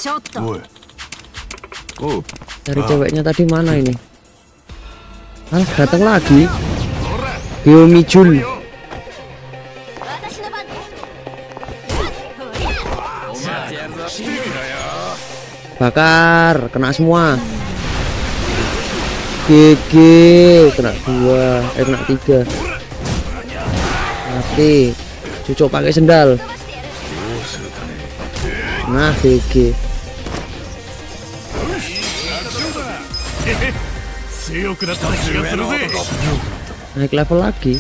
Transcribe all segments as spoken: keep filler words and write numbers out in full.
Dari ceweknya tadi mana ini? Alah, datang lagi. Geomijul. Bakar, kena semua. G G, kena dua, eh kena tiga. Mati. Cucuk pakai sendal. Nah, G G. Naik level lagi.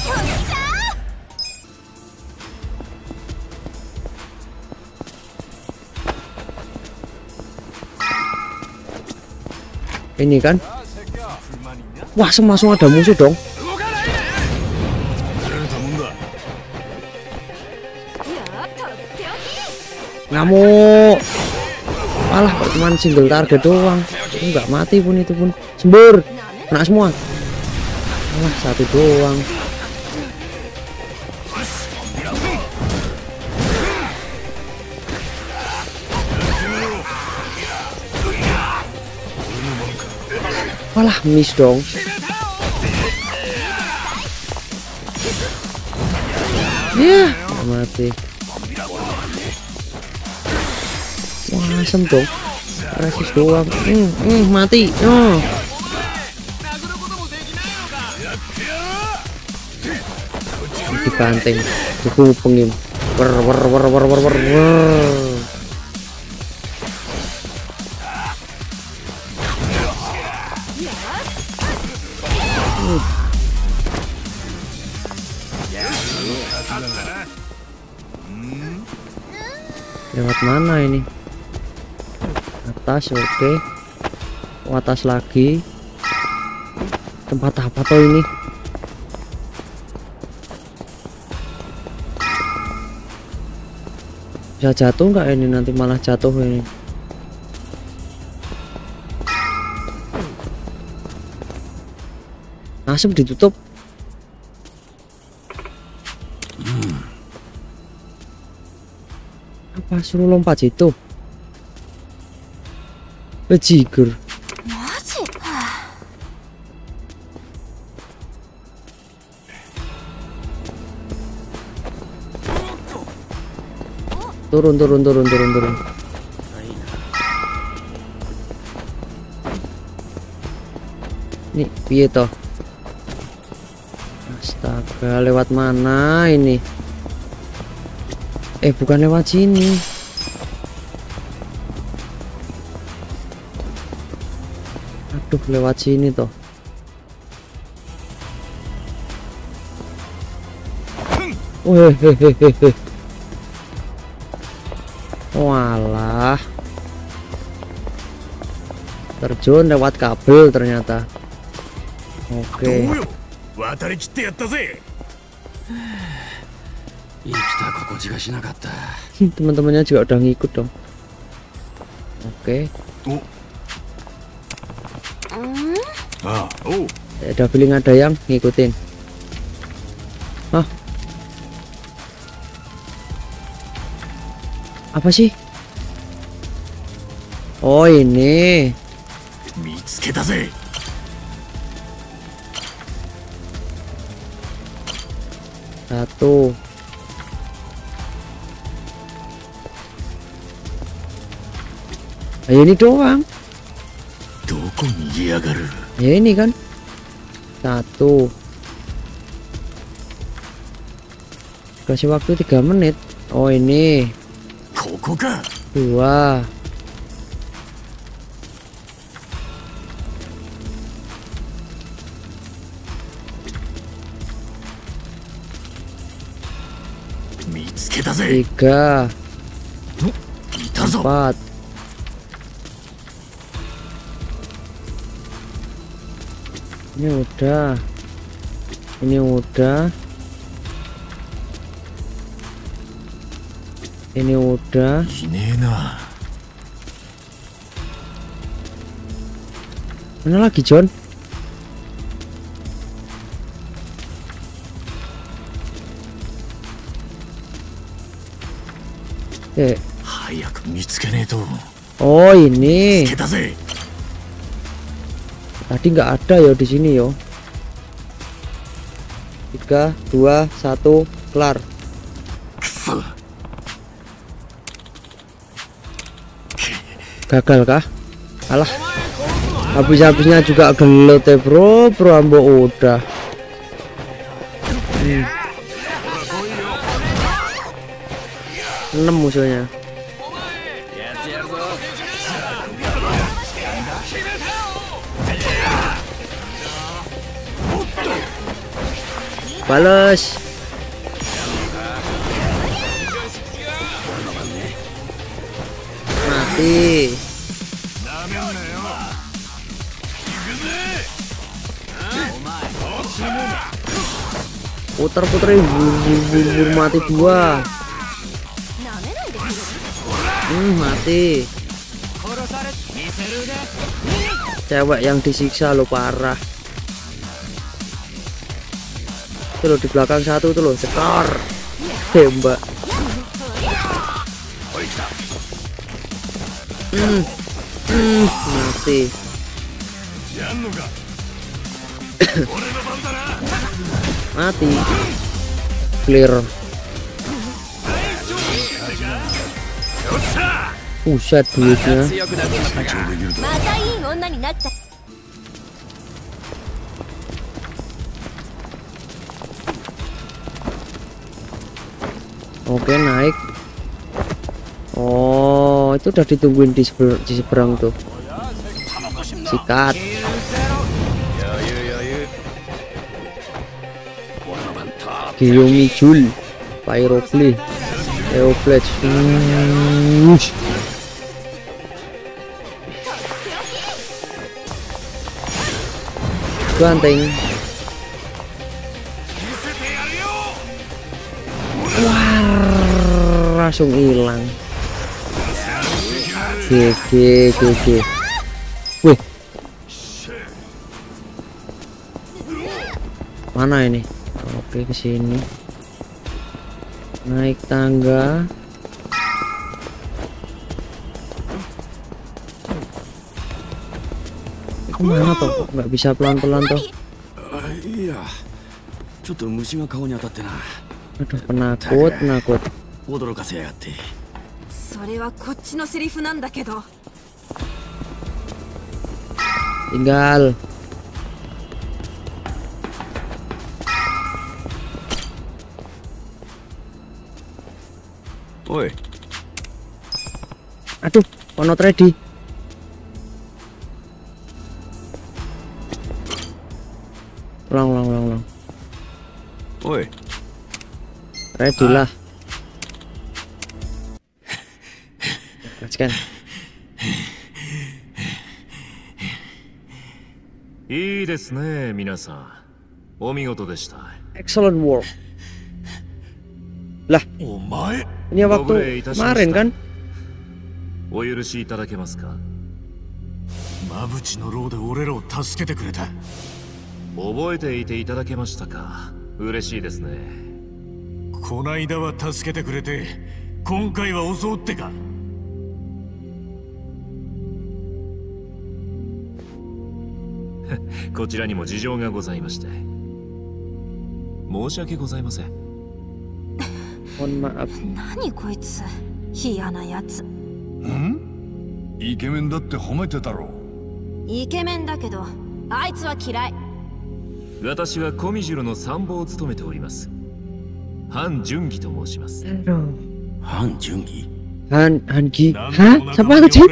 Ini kan, wah, langsung ada musuh dong. Ngamuk. Malah cuman single target doang, nggak mati pun, itu pun sembur, kena semua. Malah satu doang. Malah miss dong. Ya, yeah, mati. Wah, asem dong. Resist doang. Hmm, hmm, mati. Oh. Dibanting, dihubungin. Wer wer wer wer wer wer. Lewat mana ini? Atas, oke. Okay. Oh, atas lagi. Tempat apa tuh ini? Bisa jatuh nggak ini? Nanti malah jatuh ini. Langsung ditutup. Apa suruh lompat situ? Bajigur. Turun turun turun turun turun. Nih, piye toh? Astaga, lewat mana ini? Eh, bukan lewat sini. Aduh, lewat sini toh. Wehehehe. Walah. Terjun lewat kabel ternyata. Oke. Teman-temannya juga udah ngikut dong. Oke. Ada feeling ada yang ngikutin. Hah? Apa sih? Oh, ini. Satu. Ayo, ini doang. Ya ini kan. Satu. Kasih waktu tiga menit. Oh, ini. Dua. Tiga. Empat. Ini udah. Ini udah. Ini udah. Mana lagi, John? Eh. Oh ini. Tadi nggak ada ya di sini yo. Tiga, dua, satu, kelar. Gagal kah? Alah. Habis-habisnya juga gelut ya bro, bro ambo udah. Hmm. enam musuhnya. Balas. Mati. Puter-puterin bur mati dua. Hmm, mati. Cewek yang disiksa lo parah. Itu lo di belakang satu tuh lo sekor. Tembak. Hmm. Hmm, mati. Mati. Clear. Buset duitnya. Oke naik. Oh itu udah ditungguin di, seber di seberang tuh. Sikat. Kiyomi Jul Pyrofly Eoflash. Hmm. Banteng. Wah, langsung hilang. G G G G. Wih. Mana ini? Oke, ke sini. Naik tangga. Kemana tuh? Nggak bisa pelan-pelan tuh. Iya. Aduh, penakut, penakut. Tinggal. Oi. Aduh, not ready. Ulang, ulang, ulang, ulang. Oi. Ready lah. Let's go. いいですね、皆さん。お見事でした。 Excellent work. Lah, お前 ini waktu kemarin kan? お許しいただけますか。 馬淵の牢で俺らを助けてくれた。 覚えていていただけましたか。嬉しいですね。 こないだは助けてくれて、今回は襲うってか。 こちらにも事情がございまして。申し訳ございません。 Mohon maaf. 何こいつ、嫌なやつ。 ん？イケメンだって褒めてたろ。 イケメンだけど、あいつは嫌い。 私はコミジュロの参謀を務めております。ハン・ジュンギと申します。 ハン・ジュンギ？ Han Hangi? Hah? Siapa sih?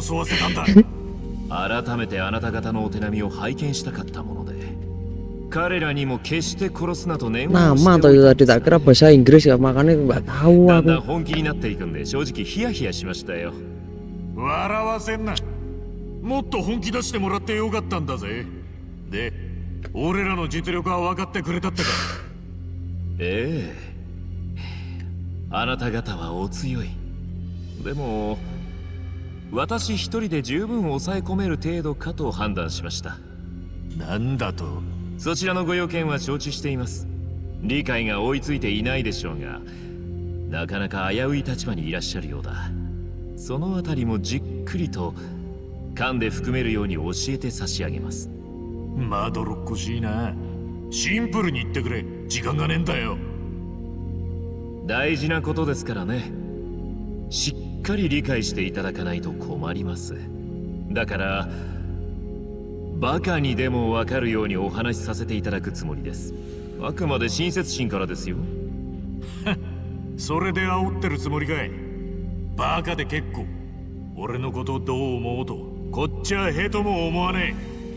改めてあなた方のお手並みを拝見したかったもので、彼らにも決して殺すなと念を押して Nama atau tadi tak kira bahasa Inggris ya, makanya nggak tahu だんだん aku. 本気になっていくんで正直ヒヤヒヤしましたよ。 笑わせんな。もっと本気出してもらってよかったんだぜ。で、俺らの実力は分かってくれたってか。 ええ、あなた方はお強い。でも私一人で十分抑え込める程度かと判断しました。 なんだと？ そちらのご用件は承知しています。理解が追いついていないでしょうが、なかなか危うい立場にいらっしゃるようだ。 そのあたりもじっくりと噛んで含めるように教えて差し上げます。 まどろっこしいな。シンプルに言ってくれ。時間がねえんだよ。 大事なことですからね。しっかり理解していただかないと困ります。だからバカにでもわかるようにお話しさせていただくつもりです。あくまで親切心からですよ。 それで煽ってるつもりかい。バカで結構。俺のことどう思おうとこっちはへとも思わね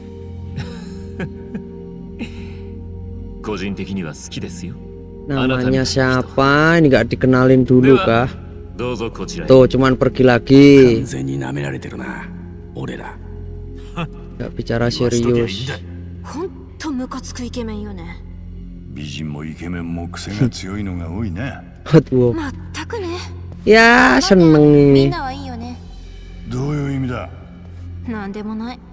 え。個人的には好きですよ。 Namanya siapa? Ini gak dikenalin dulu kah? どうぞこちらへ。 Tuh cuman pergi lagi. 完全に舐められてるな、俺ら。 Gak bicara serius. ほんとムカつくイケメンよね。 美人もイケメンも癖が強いのが多いな。 Aduh. まったくね。 Ya seneng みん nih. なはいいよね。 どういう意味だ。 なんでもない。